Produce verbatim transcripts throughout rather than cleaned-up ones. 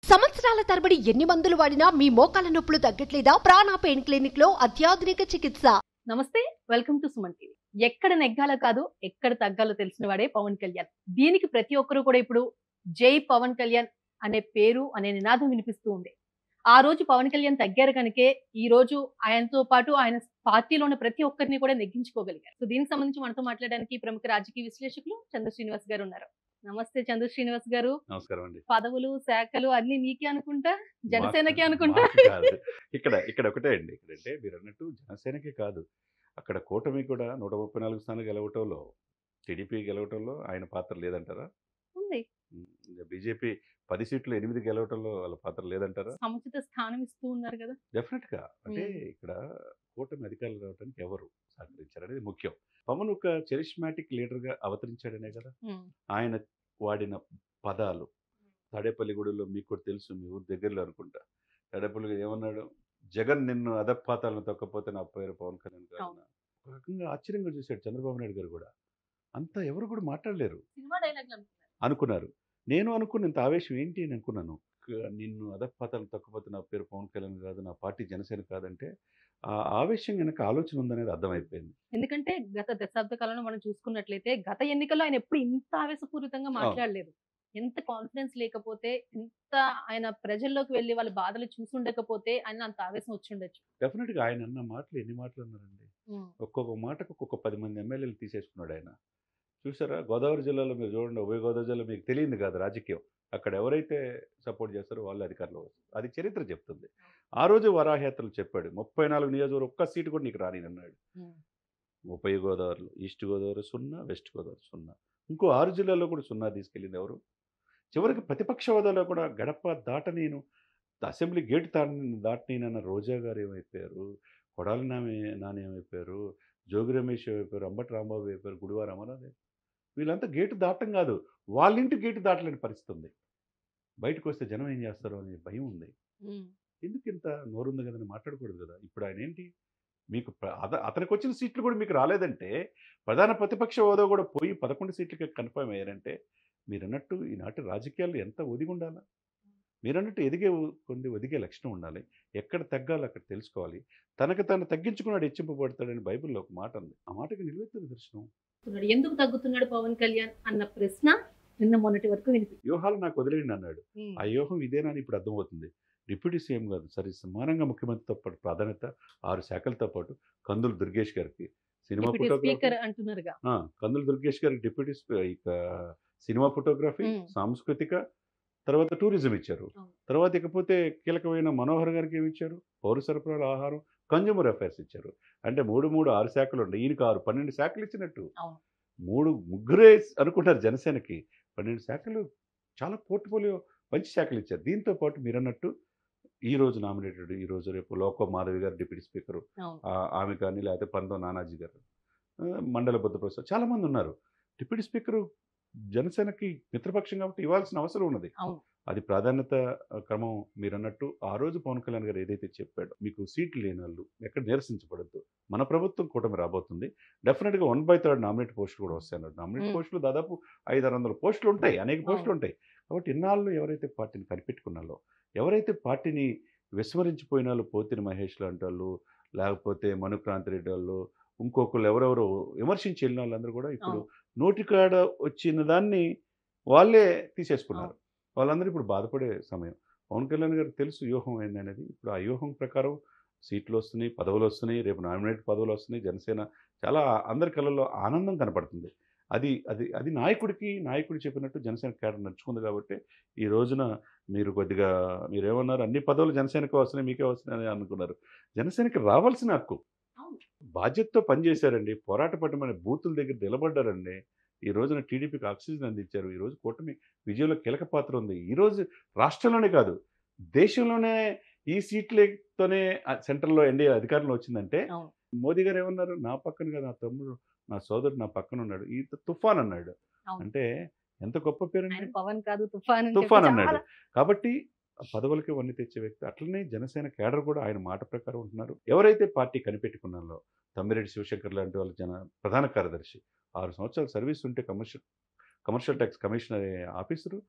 సంవత్సరాల తరబడి ఎన్ని మందులు వాడినా మీ మోకాల నొప్పులు తగ్గట్లేదా? ప్రాణ పెయిన్ క్లినిక్ లో అత్యాధునిక చికిత్స. నమస్తే, వెల్కమ్ టు సుమన్ టీవీ. ఎక్కడ నెగ్గాలో కాదు, ఎక్కడ తగ్గాలో తెలిసిన వాడే పవన్ కళ్యాణ్. దీనికి ప్రతి ఒక్కరు కూడా ఇప్పుడు జై పవన్ కళ్యాణ్ అనే పేరు అనే నినాదం వినిపిస్తూ ఉంది. ఆ రోజు పవన్ కళ్యాణ్ తగ్గారు కనుకే ఈ రోజు ఆయనతో పాటు ఆయన పార్టీలో ఉన్న ప్రతి ఒక్కరిని కూడా నెగ్గించుకోగలిగారు. సో దీనికి సంబంధించి మనతో మాట్లాడడానికి ప్రముఖ రాజకీయ విశ్లేషకులు చంద్ర శ్రీనివాస్ గారు ఉన్నారు. నమస్తే చంద్ర శ్రీనివాస్ గారు. నమస్కారం అండి. పదవులు శాఖలు అన్ని మీకే అనుకుంటా, జనసేనకి అనుకుంటా. ఇక్కడ ఇక్కడ ఒకటే అండి, ఇక్కడంటే మీరు అన్నట్టు జనసేనకి కాదు, అక్కడ కూటమి కూడా నూట ముప్పై నాలుగు స్థానాలు గెలవటంలో, టీడీపీ గెలవటంలో ఆయన పాత్ర లేదంటారా? ఉంది. బీజేపీ పది సీట్లు ఎనిమిది గెలవటంలో వాళ్ళ పాత్ర లేదంటారా? సముచిత స్థానం ఇస్తూ ఉన్నారు కదా. డెఫినెట్ గా. అంటే ఇక్కడ కూటమి అధికారులు రావడానికి ఎవరు సహకరించారు అనేది ముఖ్యం. పవన్ ఒక చరిష్మాటిక్ లీడర్ గా అవతరించాడనే కదా. ఆయన వాడిన పదాలు, తాడేపల్లిగూడలో మీకు కూడా తెలుసు, మీ ఊరు దగ్గరలో అనుకుంటా, తాడేపల్లి ఏమన్నాడు, జగన్ నిన్ను అధపాతాలను తొక్కపోతే నా పేరు పవన్ కళ్యాణ్ గారు. ఒక రకంగా ఆశ్చర్యంగా చూశాడు చంద్రబాబు నాయుడు గారు కూడా. అంతా ఎవరు కూడా మాట్లాడలేరు అనుకున్నారు. నేను అనుకున్న ఇంత ఆవేశం ఏంటి అని అనుకున్నాను. నిన్ను అధపాతాలను తొక్కపోతే నా పేరు పవన్ కళ్యాణ్ కాదు, నా పార్టీ జనసేన కాదంటే ఆ ఆవేశం వెనక ఆలోచన ఉందనేది అర్థమైపోయింది. ఎందుకంటే గత దశాబ్ద కాలంలో మనం చూసుకున్నట్లయితే గత ఎన్నికల్లో ఆయన ఎప్పుడు ఇంత ఆవేశపూరితంగా మాట్లాడలేదు. ఎంత కాన్ఫిడెన్స్ లేకపోతే, ఎంత ఆయన ప్రజల్లోకి వెళ్ళి వాళ్ళ బాధలు చూసుండకపోతే ఆయన అంత ఆవేశం వచ్చి ఉండొచ్చు. డెఫినెట్ గా ఆయన అన్న మాటలు ఎన్ని మాటలు అన్నారండి. ఒక్కొక్క మాటకు ఒక్కొక్క పది మంది ఎమ్మెల్యేలు తీసేసుకున్నాడు ఆయన. చూసారా, గోదావరి జిల్లాలో మీరు చూడండి, ఉభయ గోదావరి జిల్లా మీకు తెలియదు కాదు రాజకీయం. అక్కడ ఎవరైతే సపోర్ట్ చేస్తారో వాళ్ళు అధికారంలో వస్తారు. అది చరిత్ర చెప్తుంది. ఆ రోజు వరాహయాత్రలు చెప్పాడు, ముప్పై నాలుగు నియోజకవర్గం ఒక్క సీటు కూడా నీకు రాని అన్నాడు. ఉభయ గోదావరిలో ఈస్ట్ గోదావరి సున్నా, వెస్ట్ గోదావరి సున్నా, ఇంకో ఆరు జిల్లాల్లో కూడా సున్నా తీసుకెళ్ళింది ఎవరు? చివరికి ప్రతిపక్ష హోదాలో కూడా గడప దాటనేను, అసెంబ్లీ గేట్ దాటి దాటనేనన్న రోజా గారు ఏమైపోయారు, కొడాలి నాని నాని ఏమైపోయారు, జోగి రమేష్ అయిపోయారు, అంబటి రాంబాబు అయిపోయారు, గుడివార అమరాదే. వీళ్ళంతా గేటు దాటం కాదు, వాళ్ళ ఇంటి గేటు దాటలేని పరిస్థితి ఉంది. బయటకు వస్తే జనం ఏం చేస్తారో అనే భయం ఉంది. ఎందుకు ఇంత నోరుంది కదని మాట్లాడకూడదు కదా. ఇప్పుడు ఆయన ఏంటి, మీకు అతనికి వచ్చిన సీట్లు కూడా మీకు రాలేదంటే, ప్రధాన ప్రతిపక్ష హోదా కూడా పోయి పదకొండు సీట్లకి కన్ఫర్మ్ అయ్యారంటే, మీరు అన్నట్టు ఈనాటి రాజకీయాల్లో ఎంత ఒదిగి ఉండాలా? మీరు అన్నట్టు ఎదిగే కొన్ని ఒదిగే లక్షణం ఉండాలి. ఎక్కడ తగ్గాలో అక్కడ తెలుసుకోవాలి. తనకు తను తగ్గించుకున్నాడు హెచ్చింపబడతాడని బైబిల్లో ఒక మాట ఉంది. ఆ మాటకి నిలువెత్తు నిదర్శనం. ఎందుకు తగ్గుతున్నాడు పవన్ కళ్యాణ్ అన్న ప్రశ్న నిన్న మొన్నటి వరకు వినిపించింది. వ్యూహాలు నాకు వదిలేయండి అన్నాడు. ఆ వ్యూహం ఇదేనా అని ఇప్పుడు అర్థమవుతుంది. డిప్యూటీ సీఎం కాదు, సరే సమానంగా ముఖ్యమంత్రితో పాటు ప్రాధాన్యత ఆరు శాఖలతో పాటు కందులు దుర్గేష్ గారికి సినిమా ఫోటోగ్రఫీ అంటున్నారుగా, కందులు దుర్గేష్ గారికి డిప్యూటీ ఇక సినిమా ఫోటోగ్రఫీ, సాంస్కృతిక, తర్వాత టూరిజం ఇచ్చారు. తర్వాత ఇకపోతే కీలకమైన మనోహర్ గారికి ఏమి ఇచ్చారు, పౌర సరఫరాల, ఆహారం, కన్జ్యూమర్ అఫైర్స్ ఇచ్చారు. అంటే మూడు మూడు ఆరు శాఖలు ఉన్నాయి. ఈయనకి ఆరు పన్నెండు శాఖలు ఇచ్చినట్టు. మూడు ముగ్గురే అనుకుంటారు జనసేనకి, పన్నెండు శాఖలు చాలా పోర్ట్ఫోలియో మంచి శాఖలు ఇచ్చారు. దీంతో పాటు మీరు అన్నట్టు ఈ రోజు నామినేటెడ్, ఈ రోజు రేపు లోకో మాధవి గారు డిప్యూటీ స్పీకరు, ఆమె కానీ, లేకపోతే పంతో నానాజీ గారు, మండల బుద్ధప్రసాద్, చాలా మంది ఉన్నారు. డిప్యూటీ స్పీకరు జనసేనకి మిత్రపక్షం కాబట్టి ఇవ్వాల్సిన అవసరం ఉన్నది. అది ప్రాధాన్యత క్రమం. మీరు అన్నట్టు ఆ రోజు పవన్ కళ్యాణ్ గారు ఏదైతే చెప్పాడో, మీకు సీట్లు లేని వాళ్ళు ఎక్కడ నిరసించబడద్దు, మన ప్రభుత్వం కూటమి రాబోతుంది, డెఫినెట్గా వన్ బై థర్డ్ నామినేట్ పోస్టులు కూడా వస్తాయి అన్నాడు. నామినేట్ పోస్టులు దాదాపు ఐదు ఆరు వందల పోస్టులు ఉంటాయి, అనేక పోస్టులు ఉంటాయి. కాబట్టి ఇన్నాళ్ళు ఎవరైతే పార్టీని కనిపెట్టుకున్నారో, ఎవరైతే పార్టీని విస్మరించిపోయిన వాళ్ళు, పోతిని మహేష్ లాంటి వాళ్ళు, లేకపోతే మనుక్రాంతి రెడ్డి వాళ్ళు, ఇంకొకరు ఎవరెవరో విమర్శించి వెళ్ళిన వాళ్ళందరూ కూడా ఇప్పుడు నోటికాడ వచ్చిన దాన్ని వాళ్ళే తీసేసుకున్నారు. వాళ్ళందరూ ఇప్పుడు బాధపడే సమయం. పవన్ కళ్యాణ్ గారికి తెలుసు వ్యూహం ఏందనేది. ఇప్పుడు ఆ వ్యూహం ప్రకారం సీట్లు వస్తున్నాయి, పదవులు వస్తున్నాయి, రేపు నామినేట్ పదవులు వస్తున్నాయి. జనసేన చాలా అందరి కళ్ళల్లో ఆనందం కనపడుతుంది. అది అది అది నాయకుడికి, నాయకుడు చెప్పినట్టు జనసేన క్యాడర్ నడుచుకుంది. కాబట్టి ఈ రోజున మీరు కొద్దిగా మీరేమన్నారు, అన్ని పదవులు జనసేనకు వస్తున్నాయి, మీకే వస్తున్నాయని అనుకున్నారు. జనసేనకి రావాల్సిన హక్కు, బాధ్యతతో పనిచేశారండి, పోరాట పట్టమని బూతుల దగ్గర నిలబడ్డారండి. ఈ రోజున టీడీపీకి ఆక్సిజన్ అందించారు. ఈరోజు కూటమి విజయంలో కీలక పాత్ర ఉంది. ఈరోజు రాష్ట్రంలోనే కాదు, దేశంలోనే ఈ సీట్లతోనే సెంట్రల్లో ఎన్డీఏ అధికారంలో వచ్చిందంటే, మోదీ గారు ఏమన్నారు, నా పక్కన కదా నా తమ్ముడు, నా సోదరుడు నా పక్కన ఉన్నాడు, ఈ తుఫాన్ అన్నాడు. అంటే ఎంత గొప్ప పేరు, పవన్ కాదు తుఫాన్ తుఫాన్ అన్నాడు. కాబట్టి పదవులకి వన్నీ తెచ్చే వ్యక్తి. అట్లనే జనసేన కేడర్ కూడా ఆయన మాట ప్రకారం ఉంటున్నారు. ఎవరైతే పార్టీ కనిపెట్టుకున్నారో, తమ్మిరెడ్డి శివశంకర్ లాంటి వాళ్ళు జన ప్రధాన కార్యదర్శి, ఆరు సంవత్సరాల సర్వీస్ ఉంటే commercial commercial tax commissioner officer,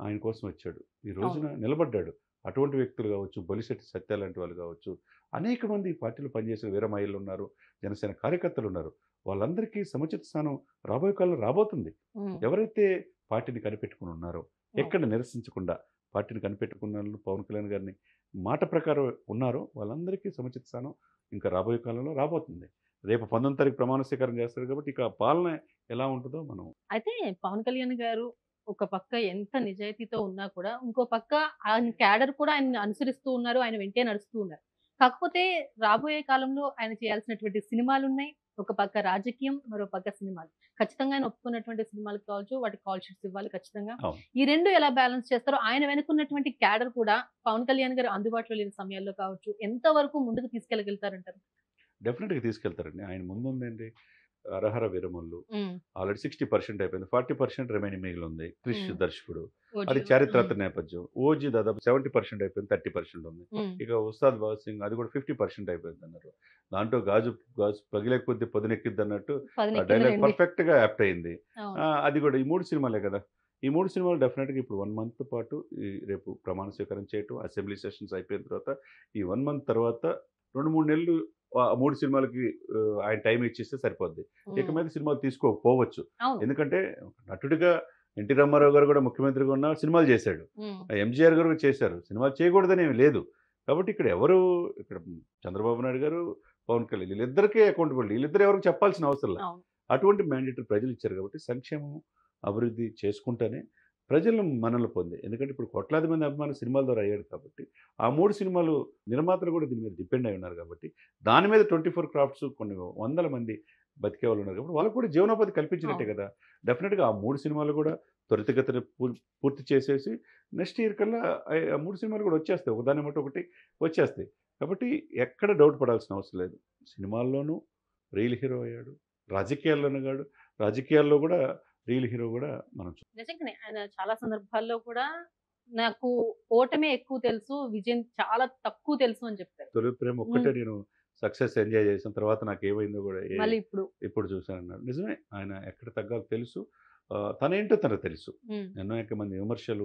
ఆయన కోసం వచ్చాడు, ఈ రోజున నిలబడ్డాడు. అటువంటి వ్యక్తులు కావచ్చు, బొలిశెట్టి సత్య లాంటి వాళ్ళు కావచ్చు, అనేక మంది ఈ పార్టీలో పనిచేసిన వీరమహిళలు ఉన్నారు, జనసేన కార్యకర్తలు ఉన్నారు. వాళ్ళందరికీ సముచిత స్థానం రాబోయే కాలంలో రాబోతుంది. ఎవరైతే పార్టీని కనిపెట్టుకుని ఉన్నారో, ఎక్కడ నిరసించకుండా పార్టీని కనిపెట్టుకున్న వాళ్ళు పవన్ కళ్యాణ్ గారిని మాట ప్రకారం ఉన్నారో వాళ్ళందరికీ సముచిత స్థానం ఇంకా రాబోయే కాలంలో రాబోతుంది. రేపు పంతొమ్మిది తారీఖు ప్రమాణ స్వీకారం చేస్తారు కాబట్టి ఇక పాలన ఎలా ఉంటుందో మనం. అయితే పవన్ కళ్యాణ్ గారు ఒక పక్క ఎంత నిజాయితీతో ఉన్నా కూడా ఇంకో పక్క ఆయన క్యాడర్ కూడా ఆయన అనుసరిస్తూ ఉన్నారు, ఆయన వెంటే నడుస్తూ ఉన్నారు. కాకపోతే రాబోయే కాలంలో ఆయన చేయాల్సినటువంటి సినిమాలు ఉన్నాయి, ఒక పక్క రాజకీయం, మరో పక్క సినిమాలు. ఖచ్చితంగా ఆయన ఒప్పుకున్నటువంటి సినిమాలకు కావచ్చు, వాటికి కాల్ షీట్స్ ఇవ్వాలి ఖచ్చితంగా. ఈ రెండు ఎలా బ్యాలెన్స్ చేస్తారో, ఆయన వెనుకున్నటువంటి క్యాడర్ కూడా పవన్ కళ్యాణ్ గారు అందుబాటులో లేని సమయాల్లో కావచ్చు ఎంత వరకు ముందుకు తీసుకెళ్ళగలుగుతారంటారు? డెఫినెట్గా తీసుకెళ్తారండి. ఆయన ముందుందండి Harihara Veeramallu already sixty percent అయిపోయింది, ఫార్టీ పర్సెంట్ రిమైనింగ్ మిగిలి ఉంది. క్రిష్ దర్శకుడు, అది చారిత్రక నేపథ్యం. ఓజీ దాదాపు సెవెంటీ పర్సెంట్ అయిపోయింది, థర్టీ పర్సెంట్ ఉంది. ఇక ఉస్తాద్ భగత్ సింగ్ అది కూడా ఫిఫ్టీ పర్సెంట్ అయిపోయింది అన్నారు. దాంట్లో గాజు గాజు పగిలే కొద్ది పొదినెక్కిద్ది అన్నట్టు డైలాగ్ పర్ఫెక్ట్ గా యాప్ట్ అయింది. అది కూడా ఈ మూడు సినిమాలే కదా. ఈ మూడు సినిమాలు డెఫినెట్గా ఇప్పుడు వన్ మంత్ పాటు ఈ రేపు ప్రమాణ స్వీకారం చేయటం, అసెంబ్లీ సెషన్స్ అయిపోయిన తర్వాత ఈ వన్ మంత్ తర్వాత రెండు మూడు నెలలు మూడు సినిమాలకి ఆయన టైం ఇచ్చేస్తే సరిపోద్ది. ఇక మీద సినిమాలు తీసుకోకపోవచ్చు. ఎందుకంటే నటుడిగా ఎన్టీ రామారావు గారు కూడా ముఖ్యమంత్రిగా ఉన్న సినిమాలు చేశాడు, ఎంజీఆర్ గారు చేశారు, సినిమాలు చేయకూడదని ఏమి లేదు. కాబట్టి ఇక్కడ ఎవరు, ఇక్కడ చంద్రబాబు నాయుడు గారు, పవన్ కళ్యాణ్, వీళ్ళిద్దరికే అకౌంటబిలిటీ, వీళ్ళిద్దరు ఎవరికి చెప్పాల్సిన అవసరం లేదు. అటువంటి మ్యాండేటరీ ప్రజలు ఇచ్చారు కాబట్టి సంక్షేమం అభివృద్ధి చేసుకుంటేనే ప్రజలు మనల్ని పొందే. ఎందుకంటే ఇప్పుడు కోట్లాది మంది అభిమానులు సినిమాల ద్వారా అయ్యాడు కాబట్టి ఆ మూడు సినిమాలు నిర్మాతలు కూడా దీని మీద డిపెండ్ అయి ఉన్నారు కాబట్టి దాని మీద ట్వంటీ ఫోర్ క్రాఫ్ట్స్ కొన్ని వందల మంది బతికే వాళ్ళు ఉన్నారు కాబట్టి వాళ్ళకు కూడా జీవనోపాధి కల్పించినట్టే కదా. డెఫినెట్గా ఆ మూడు సినిమాలు కూడా త్వరితగతిన పూర్తి చేసేసి నెక్స్ట్ ఇయర్ కల్లా ఆ మూడు సినిమాలు కూడా వచ్చేస్తాయి, ఒకదాని మటు ఒకటి వచ్చేస్తాయి. కాబట్టి ఎక్కడ డౌట్ పడాల్సిన అవసరం లేదు. సినిమాల్లోనూ రియల్ హీరో అయ్యాడు, రాజకీయాల్లోనూ కాడు, రాజకీయాల్లో కూడా రియల్ హీరో కూడా మనం నిజంగానే ఆయన చాలా సందర్భాల్లో కూడా నాకు ఓటమే ఎక్కువ తెలుసు, విజయం చాలా తక్కువ తెలుసు అని చెప్తారు. తొలి ప్రేమ ఒక్కటే నేను సక్సెస్ ఎంజాయ్ చేసిన తర్వాత నాకు ఏమైందో కూడా ఇప్పుడు ఇప్పుడు చూసాను అన్నాడు. నిజమే, ఆయన ఎక్కడ తగ్గాలో తెలుసు, తనేంటో తనకు తెలుసు. ఎన్నో మంది విమర్శలు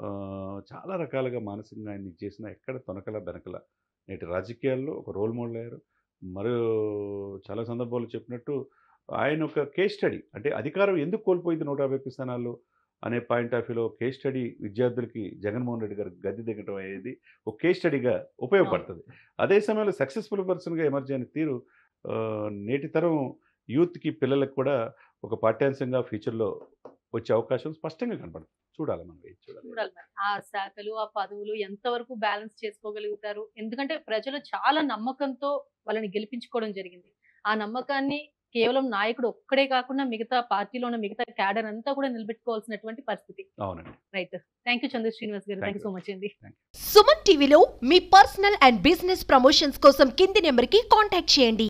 చాలా రకాలుగా మానసికంగా ఆయన చేసిన ఎక్కడ తొనకల బెనకల నేటి రాజకీయాల్లో ఒక రోల్ మోడల్ అయ్యారు. మరో చాలా సందర్భాలు చెప్పినట్టు ఆయన ఒక కేస్ స్టడీ, అంటే అధికారం ఎందుకు కోల్పోయింది నూట యాభై ఒక్క స్థానాల్లో అనే పాయింట్ ఆఫ్ వ్యూలో కేస్ స్టడీ విద్యార్థులకి జగన్మోహన్ రెడ్డి గారు గద్దె దిగటం అనేది ఒక కేస్ స్టడీగా ఉపయోగపడుతుంది. అదే సమయంలో సక్సెస్ఫుల్ పర్సన్గా ఎమర్జీ అయిన తీరు నేటి తరం యూత్కి, పిల్లలకు కూడా ఒక పాఠ్యాంశంగా ఫ్యూచర్లో వచ్చే అవకాశం స్పష్టంగా కనపడుతుంది. చూడాలి మనం, చూడాలి ఆ శాఖలు, ఆ పదవులు ఎంతవరకు బ్యాలెన్స్ చేసుకోగలుగుతారు. ఎందుకంటే ప్రజలు చాలా నమ్మకంతో వాళ్ళని గెలిపించుకోవడం జరిగింది. ఆ నమ్మకాన్ని కేవలం నాయకుడు ఒక్కడే కాకుండా మిగతా పార్టీలో ఉన్న మిగతా క్యాడర్ అంతా కూడా నిలబెట్టుకోవాల్సినటువంటి పరిస్థితి. అవునండి. Right. Thank you Chandra Srinivas గారు. థ్యాంక్ యూ సో మచ్ అండి. సుమన్ టీవీలో మీ పర్సనల్ అండ్ బిజినెస్ ప్రమోషన్స్ కోసం కింది నెంబర్ కి కాంటాక్ట్ చేయండి.